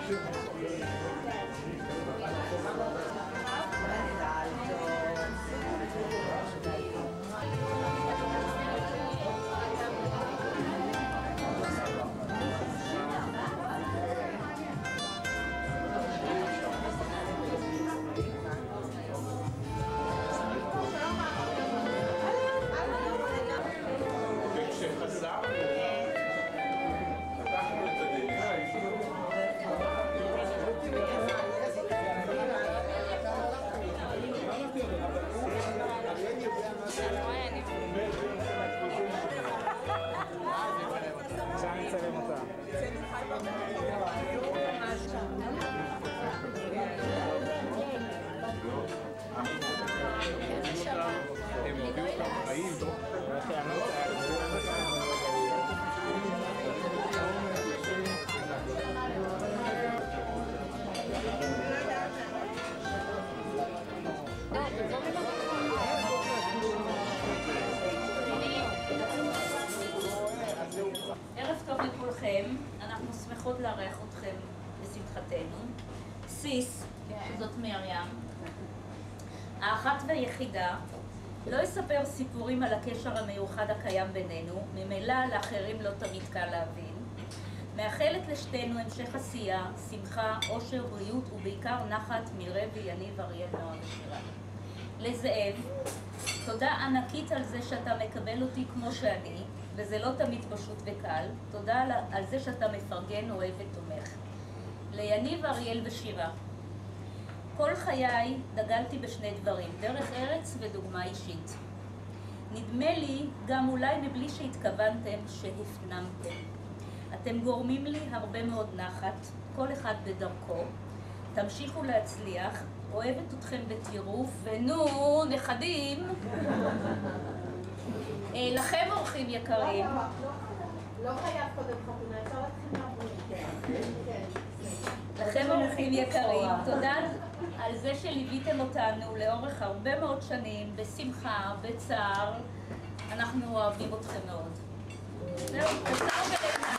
ערב טוב לכולכם, אנחנו שמחות לארח אתכם בשמחתנו. סיס, שזאת מרים, האחת והיחידה, לא יספר סיפורים על הקשר המיוחד הקיים בינינו, ממילא לאחרים לא תמיד קל להבין. מאחלת לשתינו המשך עשייה, שמחה, עושר, בריאות ובעיקר נחת מירב ויניב, אריאל, נועה ושירה. לזאב, תודה ענקית על זה שאתה מקבל אותי כמו שאני, וזה לא תמיד פשוט וקל. תודה על זה שאתה מפרגן, אוהב ותומך. ליניב, אריאל ושירה, כל חיי דגלתי בשני דברים, דרך ארץ ודוגמה אישית. נדמה לי, גם אולי מבלי שהתכוונתם, שהפנמתם. אתם גורמים לי הרבה מאוד נחת, כל אחד בדרכו. תמשיכו להצליח, אוהבת אתכם בטירוף, ונו, נכדים. לכם אורחים יקרים. לא חייב קודם חתונה, אפשר להתחיל מהבריאות. לכם אורחים יקרים, תודה על זה שליוויתם אותנו לאורך הרבה מאוד שנים, בשמחה, בצער. אנחנו אוהבים אתכם מאוד. זהו, קצר ולמען.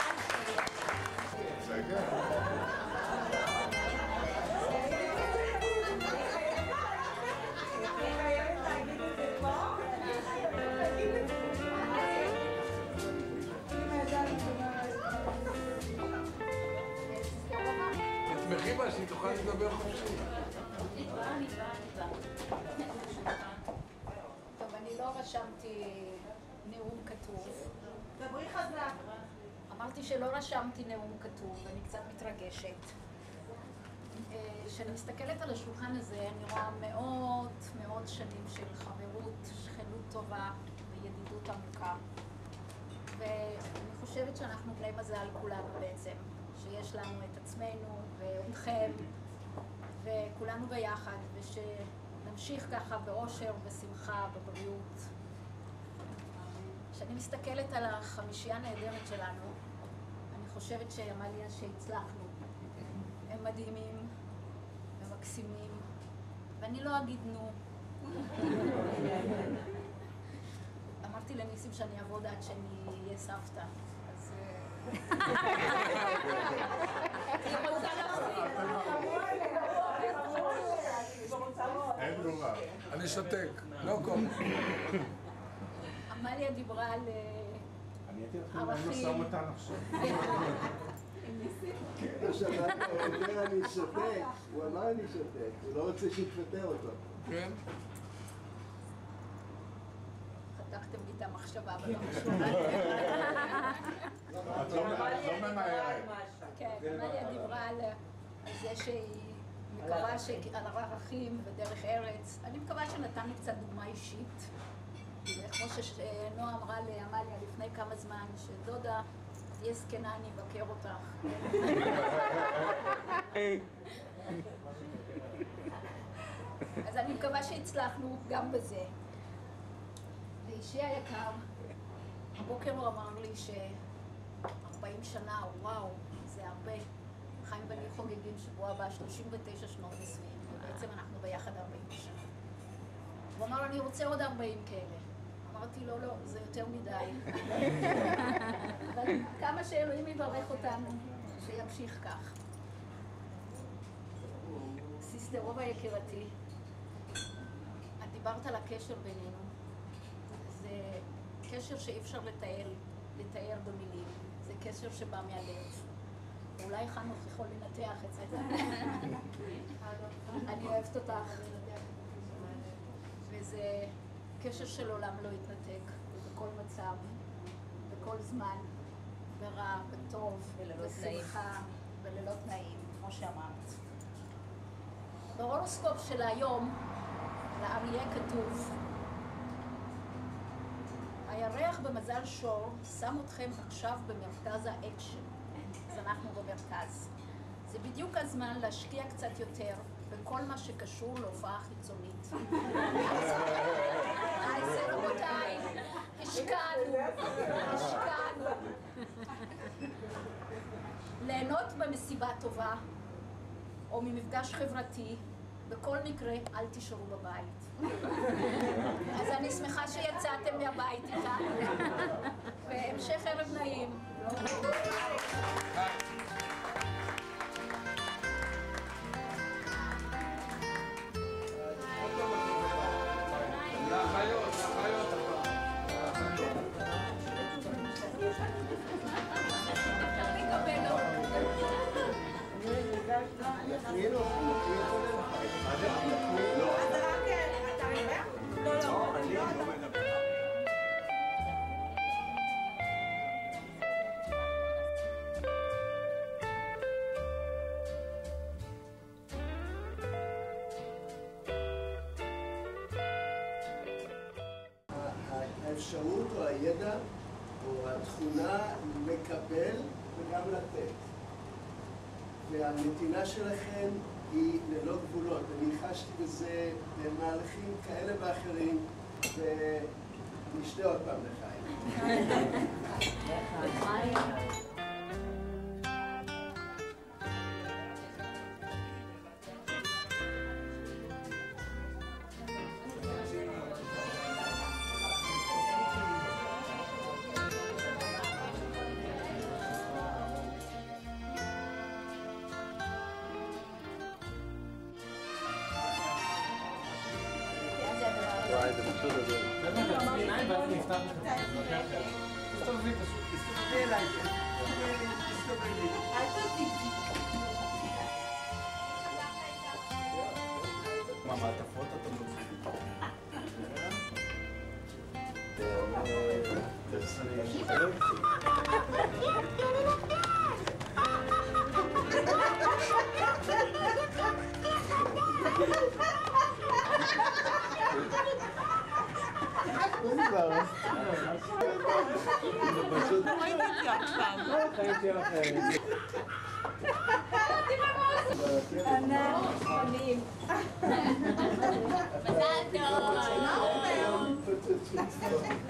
תשמחי בה שהיא תוכל לדבר חופשי. טוב, אני לא רשמתי נאום כתוב. דברי חזק. אמרתי שלא רשמתי נאום כתוב, ואני קצת מתרגשת. כשאני מסתכלת על השולחן הזה, אני רואה מאוד שנים של חברות, שכנות טובה וידידות עמוקה. ואני חושבת שאנחנו בני מזל כולנו בעצם, שיש לנו את עצמנו ואתכם, וכולנו ביחד, ושנמשיך ככה באושר, בשמחה, בבריאות. כשאני מסתכלת על החמישייה הנהדרת שלנו, אני חושבת שאמליה שהצלחנו. הם מדהימים, הם מקסימים, ואני לא אגיד נו. אמרתי לניסים שאני אעבוד עד שאני אהיה סבתא, אז... היא רוצה להפסיק. אין ברירה. אני שותק, לא קום. אמליה דיברה על אני הייתי לכם על משא ומתן עכשיו. הוא אומר אני שותק, הוא אמר אני שותק, הוא לא רוצה שיתפטר אותו. כן? חתכתם לי את המחשבה ולא משהו. את לא ממהרת. כן, אמליה דיברה על זה שהיא מקווה על ערכים ודרך ארץ. אני מקווה שנתן לי קצת דוגמה אישית. כמו שנועה אמרה לאמליה לפני כמה זמן, שדודה, תהיה זקנה, אני אבקר אותך. אז אני מקווה שהצלחנו גם בזה. ואישי היקר, הבוקר הוא אמר לי ש40 שנה, וואו, זה הרבה. חיים ואני חוגגים שבוע הבא 39 שנות נישואים, ובעצם אנחנו ביחד 40 שנה. הוא אמר, אני רוצה עוד 40 כאלה. אמרתי לו, לא, זה יותר מדי. אבל כמה שאלוהים יברך אותנו, שימשיך כך. שדרובה יקירתי, את דיברת על הקשר בינינו. זה קשר שאי אפשר לתאר במילים. זה קשר שבא מהלב. אולי חנוך יכול לנתח את זה. אני אוהבת אותך. וזה קשר של עולם לא יתנתק, בכל מצב, בכל זמן, ברע, בטוב, בשמחה, וללא תנאים, כמו שאמרת. בהורוסקופ של היום, לאריה כתוב, הירח במזל שור שם אתכם עכשיו במרכז האקשן. אז אנחנו במרכז. זה בדיוק הזמן להשקיע קצת יותר בכל מה שקשור להופעה חיצונית. אז רבותיי, השקענו. ליהנות במסיבה טובה, או ממפגש חברתי, בכל מקרה, אל תישארו בבית. אז אני שמחה שיצאתם מהבית איתנו, והמשך ערב נעים. האפשרות או הידע או התכונה לקבל וגם לתת. והנתינה שלכם היא ללא גבולות. אני חשתי בזה במהלכים כאלה ואחרים, ונשתה עוד פעם לחיים. מעטפות אתה מוציא. מזל טוב.